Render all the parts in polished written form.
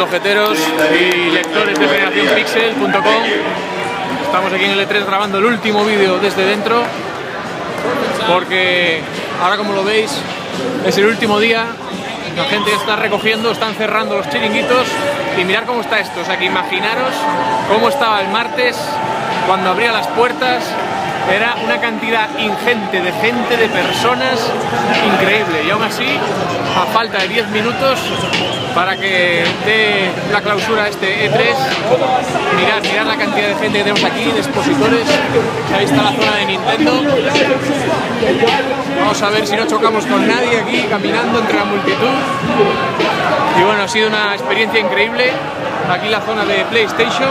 mundojeteros y lectores de generacionpixel.com. Estamos aquí en el E3 grabando el último vídeo desde dentro, porque ahora, como lo veis, es el último día. La gente está recogiendo, están cerrando los chiringuitos y mirad cómo está esto. O sea, que imaginaros cómo estaba el martes cuando abría las puertas. Era una cantidad ingente de gente, de personas, increíble. Y aún así, a falta de 10 minutos para que dé la clausura a este E3, mirad la cantidad de gente que tenemos aquí, de expositores. Ahí está la zona de Nintendo. Vamos a ver si no chocamos con nadie aquí, caminando entre la multitud. Y bueno, ha sido una experiencia increíble. Aquí la zona de PlayStation,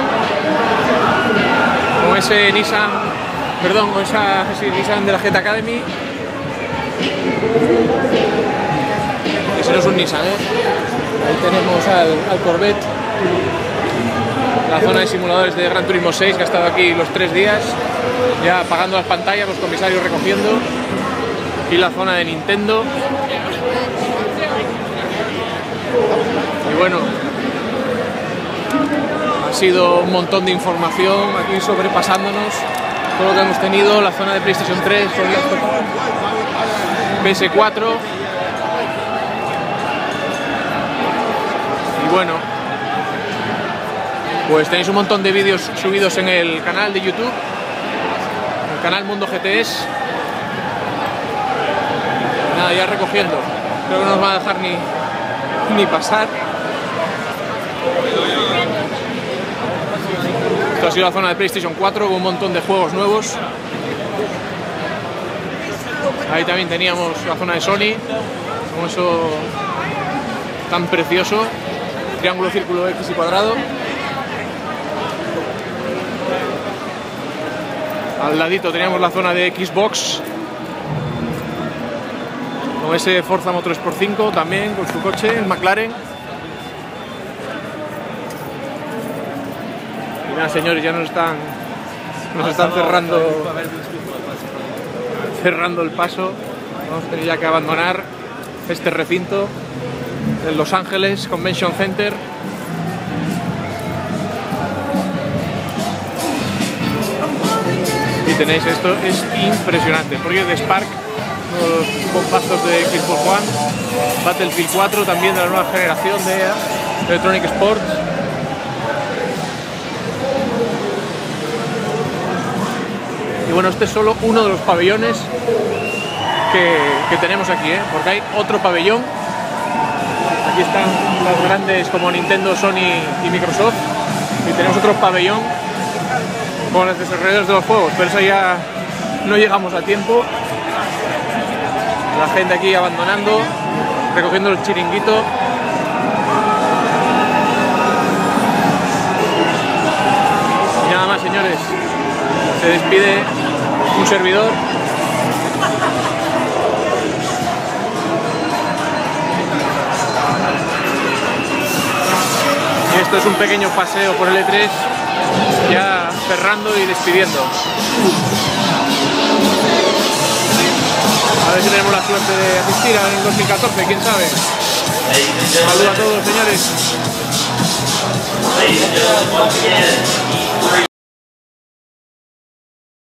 con ese Nissan, perdón, con esa Nissan de la Jet Academy. Ese no es un Nissan, Ahí tenemos al Corvette. La zona de simuladores de Gran Turismo 6, que ha estado aquí los 3 días, ya apagando las pantallas, los comisarios recogiendo. Y la zona de Nintendo. Y bueno, ha sido un montón de información aquí sobrepasándonos todo lo que hemos tenido. La zona de PlayStation 3, PS4. Y bueno, pues tenéis un montón de vídeos subidos en el canal de YouTube, el canal Mundo GTS. Nada, ya recogiendo. Creo que no nos va a dejar ni pasar. Esto ha sido la zona de PlayStation 4 con un montón de juegos nuevos. Ahí también teníamos la zona de Sony, con eso tan precioso. Triángulo, círculo, X y cuadrado. Al ladito teníamos la zona de Xbox, con ese Forza Motorsport 5 también, con su coche, el McLaren. Y nada, señores, ya nos están cerrando el paso. Vamos a tener ya que abandonar este recinto del Los Ángeles Convention Center. Y tenéis, esto es impresionante. Project Spark, los bombazos de Xbox One, Battlefield 4 también de la nueva generación de Electronic Sports. Y bueno, este es solo uno de los pabellones que tenemos aquí, porque hay otro pabellón. Aquí están las grandes como Nintendo, Sony y Microsoft, y tenemos otro pabellón con los desarrolladores de los juegos, pero eso ya no llegamos a tiempo. La gente aquí abandonando, recogiendo el chiringuito. Y nada más, señores, se despide un servidor. Y esto es un pequeño paseo por el E3, ya cerrando y despidiendo. A ver si tenemos la suerte de asistir en el 2014, quién sabe. Saludos a todos, señores.